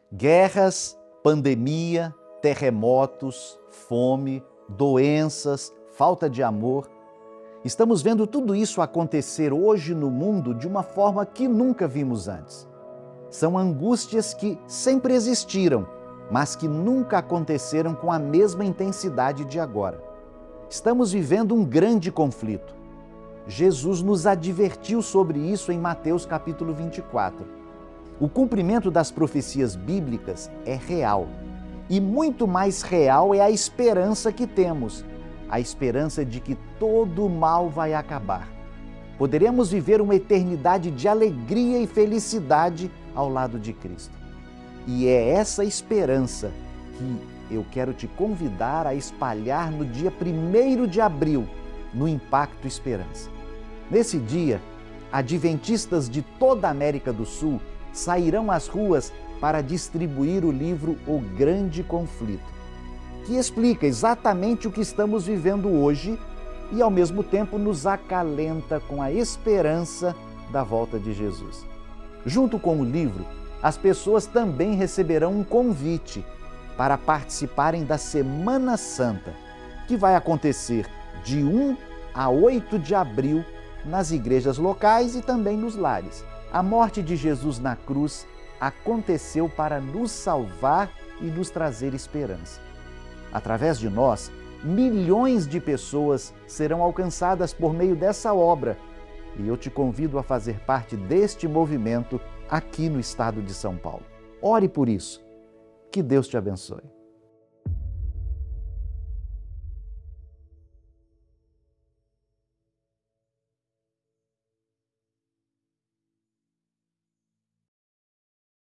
Guerras, pandemia, terremotos, fome, doenças, falta de amor. Estamos vendo tudo isso acontecer hoje no mundo de uma forma que nunca vimos antes. São angústias que sempre existiram, mas que nunca aconteceram com a mesma intensidade de agora. Estamos vivendo um grande conflito. Jesus nos advertiu sobre isso em Mateus capítulo 24. O cumprimento das profecias bíblicas é real. E muito mais real é a esperança que temos, a esperança de que todo o mal vai acabar. Poderemos viver uma eternidade de alegria e felicidade ao lado de Cristo. E é essa esperança que eu quero te convidar a espalhar no dia 1º de abril, no Impacto Esperança. Nesse dia, adventistas de toda a América do Sul sairão às ruas para distribuir o livro O Grande Conflito, que explica exatamente o que estamos vivendo hoje e, ao mesmo tempo, nos acalenta com a esperança da volta de Jesus. Junto com o livro, as pessoas também receberão um convite para participarem da Semana Santa, que vai acontecer de 1 a 8 de abril nas igrejas locais e também nos lares. A morte de Jesus na cruz aconteceu para nos salvar e nos trazer esperança. Através de nós, milhões de pessoas serão alcançadas por meio dessa obra e eu te convido a fazer parte deste movimento aqui no estado de São Paulo. Ore por isso. Que Deus te abençoe.